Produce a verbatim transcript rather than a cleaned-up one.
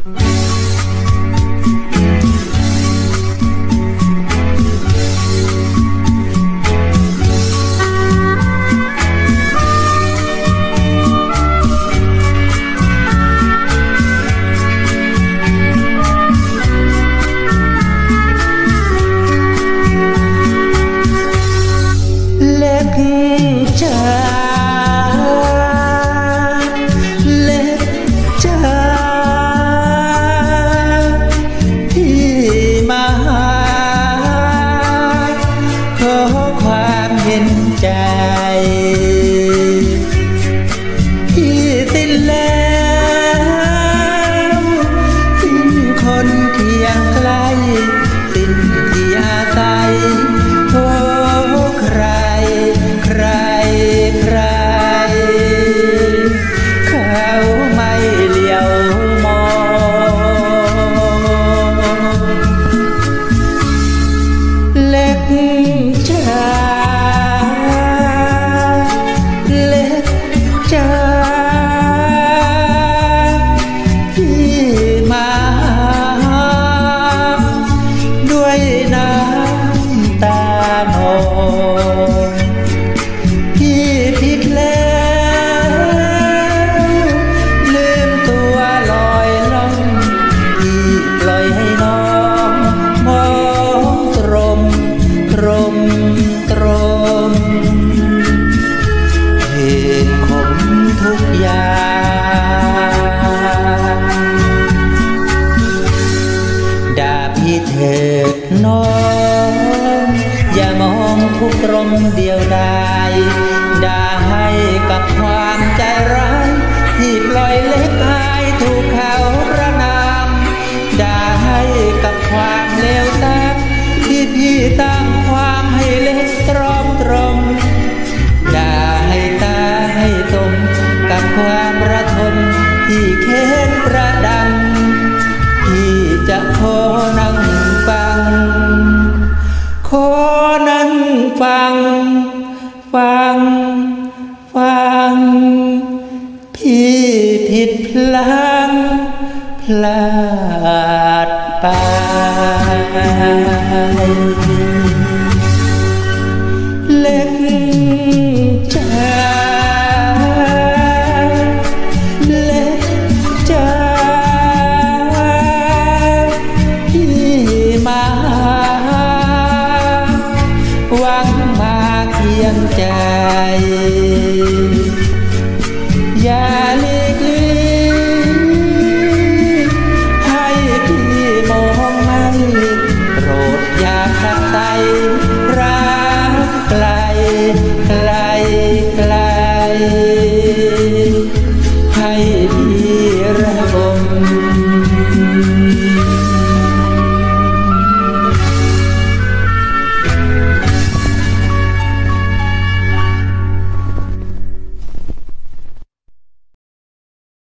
ที่สิ้นแล้วสิ้นคนเคียงไกลสิ้นที่อาศัยโทษใครใครใครเขาไม่เลี้ยวมองเล็กชาพี่ผิดแล้วลืมตัวลอยล่องพี่ปล่อยให้น้องมองตรมตรมตรมเหตุของทุกอย่างด่าพี่เถิดน้องอย่ามองทุกรมเดียวดายด่าให้กับความใจร้ายที่ปล่อยเล็กอายถูกเขาประนามด่าให้กับความเลวตามที่พี่ตั้งความให้เล็กตรอมตรมด่าให้ตาให้ตมกับความระทมที่เค้นประดังที่จะขอนั่งฟังขอนั่งฟังฟังฟังพี่ผิดพลั้งพลาดไปเล็กชาเล็กชาพี่มาหวังมาเคียงใจอย่าหลีกลี่ให้พี่มองไม่โปรดอย่าขัดใจรักไกลไกลไกลให้พี่ระบม